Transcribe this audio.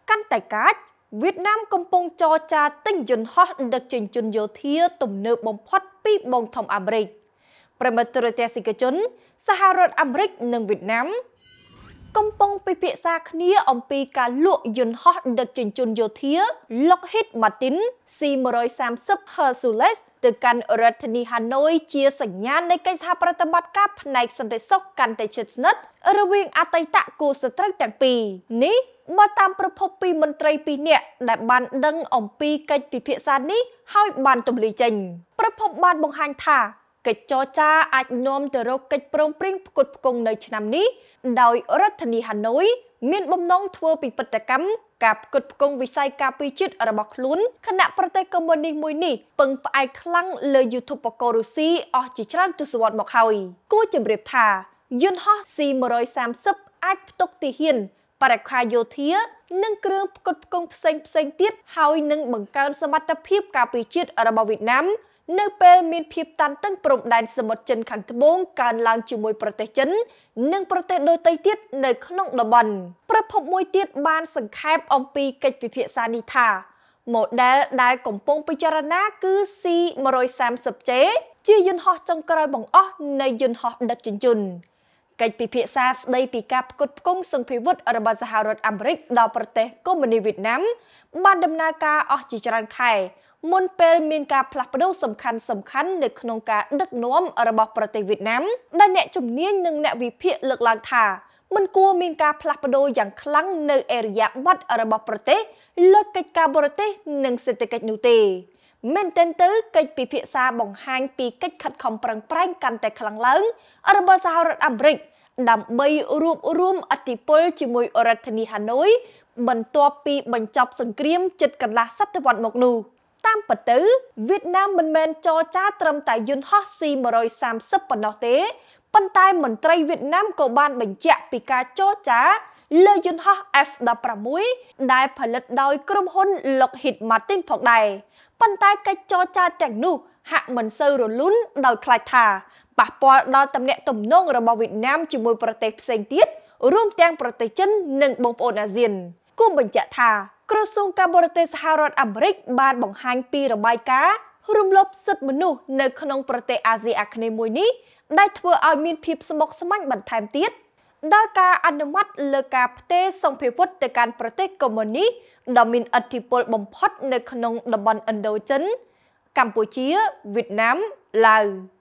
កាន់តែកាចវៀតណាមកំពុងចរចាទិញយន្តហោះដឹកជញ្ជូនយោធាទំនើបបំផុតពីបងធំអាមេរិកប្រិមត្តរទស្សនិកជនសហរដ្ឋអាមេរិកនិងវៀតណាមកំពុងពិភាក្សាគ្នាអំពីការលក់យន្តហោះដឹកជញ្ជូនយោធា Lockheed Martin C-130 Hercules ទៅកាន់រដ្ឋធានីហាណូយជាសញ្ញានៃកិច្ចសហប្រតិបត្តិការផ្នែកសន្តិសុខកាន់តែជិតស្និទ្ធរវាងអតីតគូសត្រូវទាំងពីរនេះបើតាមប្រភពពីមន្ត្រី2នាក់ដែលបានដឹងអំពីកិច្ចពិភាក្សានេះហើយបានទម្លាយចេញប្រភពបានបង្ហាញថាកិច្ចចរចាអាចនាំទៅរកកិច្ចព្រមព្រៀងផ្គត់ផ្គង់នៅឆ្នាំនេះដោយរដ្ឋធានីហាណូយមានបំណងធ្វើពិពិធកម្មការផ្គត់ផ្គង់វិស័យការពារជាតិរបស់ខ្លួនគណៈប្រទេសកុម្មុយនីសមួយនេះពឹងផ្អែកខ្លាំងលើយុទ្ធបករុស្ស៊ីអស់ជាច្រើនទសវត្សរ៍មកហើយគួរជម្រាបថាយន្តហោះ C-130 អាចផ្ទុកទាហានបរិក្ខារយោធានិងគ្រឿងផ្គត់ផ្គង់ផ្សេងទៀតហើយនឹងបង្កើនសមត្ថភាពការពារជាតិរបស់វៀតណាមនៅពេលមានភាពតានតឹងព្រំដែនសមុទ្រចិនខាងត្បូងកើនឡើងជាមួយប្រទេសចិននិងប្រទេសដទៃទៀតនៅក្នុងតំបន់ប្រភពមួយទៀតបានសង្ខេបអំពីកិច្ចពិភាក្សានេះថា model ដែលកំពុងពិចារណាគឺ C-130J ជាយន្តហោះចុងក្រោយបង្អស់នៃយន្តហោះដឹកជញ្ជូនកិច្ចពិភាក្សាស្ដីពីការផ្គត់ផ្គង់សម្ភារៈរបស់សហរដ្ឋអាមេរិកដល់ប្រទេសកុម្មុយនីសវៀតណាមបានដំណើរការអស់ជាច្រើនខែមុនពេលមានការផ្លាស់ប្ដូរសំខាន់នៅក្នុងការដឹកនាំរបស់ប្រទេសវៀតណាមដែលអ្នកជំនាញនិងអ្នកវិភាគលើកឡើងថាមិនគួរមានការផ្លាស់ប្ដូរយ៉ាងខ្លាំងនៅអេរយាប័តរបស់ប្រទេសលើកិច្ចការបរទេសនិងសេដ្ឋកិច្ចនោះទេមែនទែនទៅកិច្ចពិភាក្សាបង្ហាញពីកិច្ចខិតខំប្រឹងប្រែងកាន់តែខ្លាំងឡើងរបស់សហរដ្ឋអាមេរិកដើម្បីរួបរួមឥទ្ធិពលជាមួយរដ្ឋធានីហាណូយបន្ទាប់ពីបញ្ចប់សង្គ្រាមជិតកន្លះសតវត្សរ៍មកនោះតាមពិតទៅវៀតណាមមិនមែនចរចាត្រឹមតែយន្តហោះ C-130 ប៉ុណ្ណោះទេប៉ុន្តែមន្ត្រីវៀតណាមក៏បានបញ្ជាក់ពីការចរចាលើយន្តហោះ F-16 ដែលផលិតដោយក្រុមហ៊ុន Lockheed Martin ផងដែរប៉ុន្តែកិច្ចចរចាទាំងនោះហាក់មិនសូវរលូនដោយខ្លាចថាប៉ះពាល់ដល់ទំនាក់ទំនងរបស់វៀតណាមជាមួយប្រទេសផ្សេងទៀតរួមទាំងប្រទេសចិននិងបងប្អូនអាស៊ានគួរបញ្ជាក់ថាក្រសួងការបរទេសសហរដ្ឋអាមេរិកបានបង្ហាញពីរបាយការណ៍រំលោភសិទ្ធិមនុស្សនៅក្នុងប្រទេសអាស៊ីអាគ្នេយ៍មួយនេះដែលធ្វើឲ្យមានភាពស្មុគស្មាញបន្ថែមទៀតដល់ការអនុម័តលើការផ្ទេរសម្ភារៈទៅកាន់ប្រទេសកុម្មុយនីសដ៏មានឥទ្ធិពលបំផុតនៅក្នុងតំបន់ឥណ្ឌូចិនកម្ពុជាវៀតណាមឡាវ